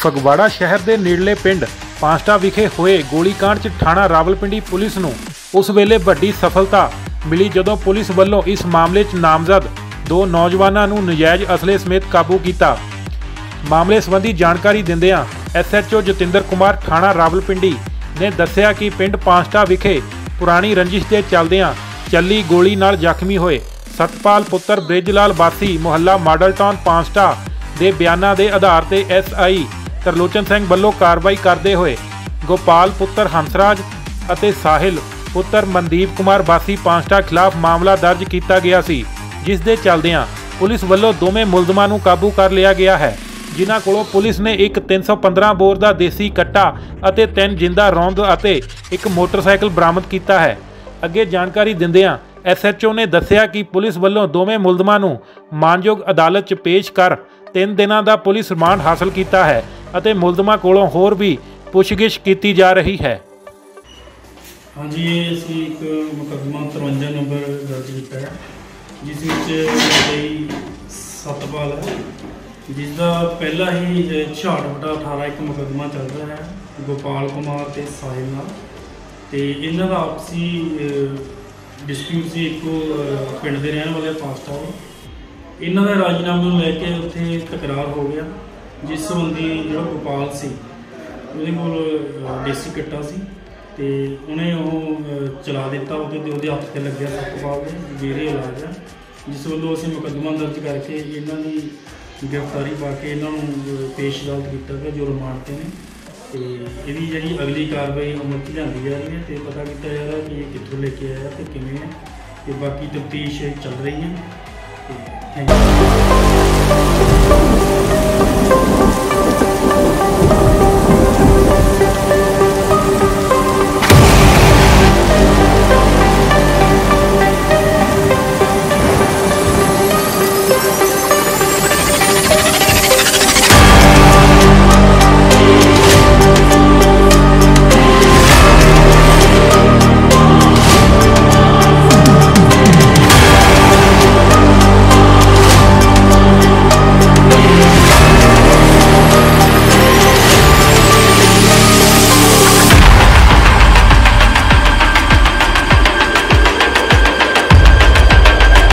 ਫਗਵਾੜਾ शहर के नेड़ले पिंड पांसटा विखे होए गोलीकांड च थाणा रावलपिंडी पुलिस नूं उस वेले वड्डी सफलता मिली जदों पुलिस वल्लों इस मामले च नामजद दो नौजवानों नूं नजायज़ असले समेत काबू किया। मामले संबंधी जानकारी दिंदिआं SHO जतिंदर कुमार थाणा रावलपिंडी ने दस्सिया कि पिंड पांसटा विखे पुरानी रंजिश के चलदिआं ਚੱਲੀ गोली नाल ਜ਼ਖਮੀ होए सतपाल पुत्र ब्रिजलाल वासी मुहल्ला मॉडल टाउन पांसटा ਦੇ ਬਿਆਨਾਂ ਦੇ आधार ਤੇ SI ਤਰਲੋਚਨ ਸਿੰਘ ਵੱਲੋਂ कार्रवाई करते हुए गोपाल पुत्र हंसराज ਅਤੇ ਸਾਹਿਲ पुत्र मनदीप कुमार वासी पांसटा खिलाफ मामला दर्ज किया गया सी, जिस दे चलदिआं पुलिस ਵੱਲੋਂ दोवें मुलजमां नूं काबू कर लिया गया है, जिन्हां कोलों पुलिस ने एक 315 बोर का देसी कट्टा ਅਤੇ 3 जिंदा रौंद ਅਤੇ एक मोटरसाइकिल बरामद किया है। अगे जानकारी दिंदिआं SHO ने दस्सिया कि पुलिस ਵੱਲੋਂ दोवें मुलजमां नूं मानयोग अदालत च पेश कर 3 दिनों का पुलिस रिमांड हासिल किया है और मुलजमां कोलों होर भी पुछगिछ की जा रही है। हाँ जी, ये असीं एक मुकदमा 53 नंबर दर्ज किया है, जिस विच सतपाल है, जिसका पहला ही 66/18 एक मुकदमा चल रहा है गोपाल कुमार ते ਸਾਹਿਲ नाल, तो इन्हां दा आपसी डिस्प्यूट से एको पिंड के रहने वाले पांसटा के इन्हां दे राजीनामे नूं लैके उत्थे तकरार हो गया, जिस संबंधी जो गोपाल सी उहदे कोल देसी कट्टा सी ते उन्हें वो चला दिता, उहदे हत्थ ते लग्या सतपाल दे जेरे इलाज है, जिस वल्लों असीं मुकदमा दर्ज करके इन्हां दी गिरफ्तारी पा के इन्हां नूं पेश अदालत किया गया जो रिमांड ते ने। तो यही जी अगली कार्रवाई अमल च लिआंदी जा रही है, तो पता किया जा रहा है कि ये कित्थों लेके आया तो किवें है, तो बाकी तफ्तीश चल रही है। Thank you.